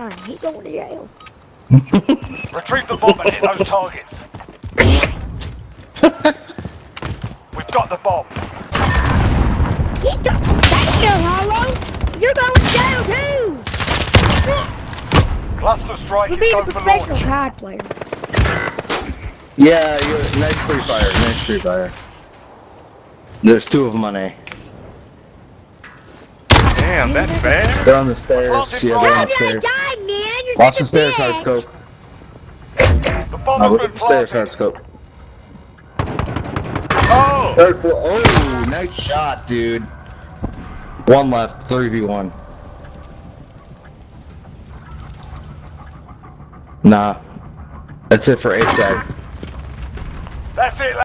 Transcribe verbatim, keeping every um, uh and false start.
time. He's going to jail. Retrieve the bomb and hit those targets. We've got the bomb. He got damn, Hollow! You're going to jail too! Cluster strike You're is being a go for professional launch. C O D player. Yeah, you're nice free fire, nice free fire. There's two of them on A. Damn, that's bad. They're on the stairs. Planted Yeah, they're on You're the stairs. not dying, man! You're Watch such the a stairs, bitch. hard scope. The bomb Uh, has look been at the stairs, planted. hard scope. Oh! Third floor. Oh, nice shot, dude. One left, three v one. Nah. That's it for A side. That's it.